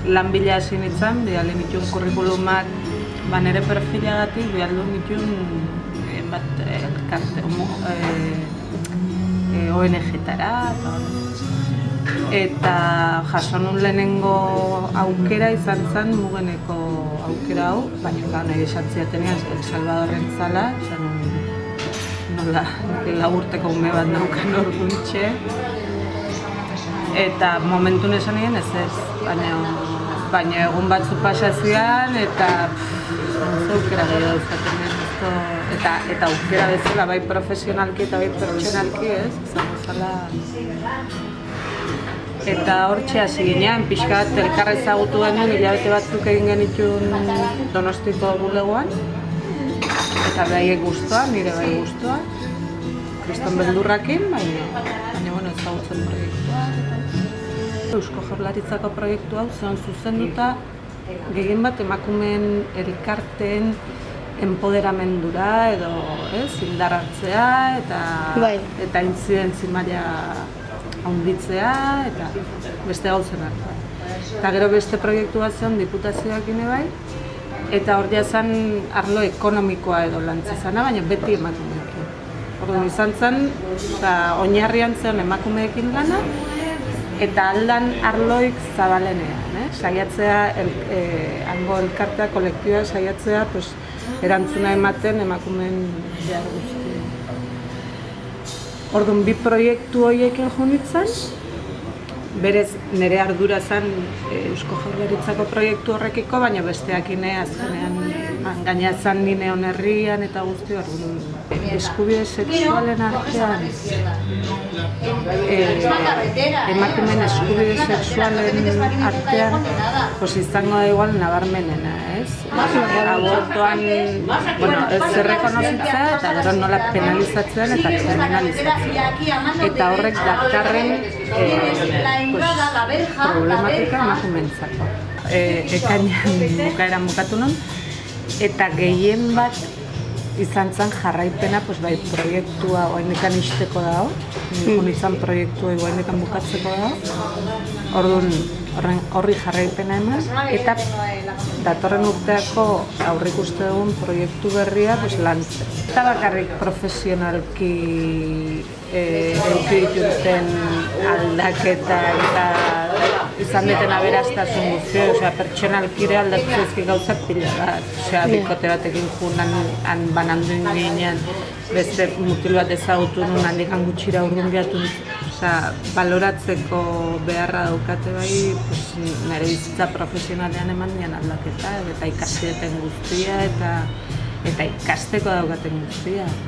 lan bila hasi nintzen, bidali nituen kurrikulumak nire perfilagatik, bialdu nituen elkarte ONG-tara, eta jaso nun lehenengo aukera izan zen Mugeneko aukera hau, baina nahi esatziatenean El Salvadorren zala, nola urteko ume bat naukan orduntxe, eta momentun esan egin ez, baina egun batzu pasazian, eta aukera gehiago izaten eta aukera bezala, bai profesionalki eta bai pertsonalki ez, izango zala. Eta hortxe hasi ginean, pixka bat elkar ezagutu genuen, hilabete batzuk egin genituen Donostiko bulegoan, eta behaiek guztuan, nire bai guztuan, kriston beldurrakin, baina ezagutzen proiektua. Eusko Jaurlaritzako proiektu hau zeon zuzenduta, gehien bat emakumeen elkarteen empoderamendura edo indar hartzea eta intzidentzi maila handitzea eta beste gauzen hartzea. Eta gero beste proiektu bat zen diputazioak bai, eta hor jazan arlo ekonomikoa edo lantzizana, baina beti emakumeekin. Orduan izan zen, oinarrian zen emakumeekin lana, eta aldan arloik zabalenean. Saiatzea, hango elkartea, kolektiboa saiatzea, erantzuna ematen emakumeen behar guzti. Orduan, bi proiektu horiekin junitzen, berez nire ardura zen Eusko Jaurlaritzako proiektu horrekiko, baina besteakin azkenean gainatzen nine onerrian eta guzti orduan. Eskubide sexualen artean, emakumeen eskubide sexualen artean, izango da igual nabarmenena, ez? Abortoan, ez zerrekonozitzea eta gero nola penalizatzean eta kriminalizatzean. Eta horrek dakarren problematika emakumeentzako. Ekainean bukaeran bukatu nun, eta gehien bat izan zen jarraipena, bai proiektua oaindekan izteko dago, izan proiektua oaindekan bukatzeko dago, orduan horri jarraipena eman, eta datorren urteako aurrik uste dugun proiektu berria lantzen. Eta bakarrik profesionalki eduki dituzten aldaketa eta izan deten aberaztasun guzti, pertsonalkire aldatzezki gauzak pila bat. Bikote batekin junan bananduin ginean, beste mutil bat ezagutu nun handikan gutxira urrunbiatu. Baloratzeko beharra daukate bai, nire bizitza profesionalean eman dian aldaketa, eta ikasteten guztia, eta ikasteko daukaten guztia.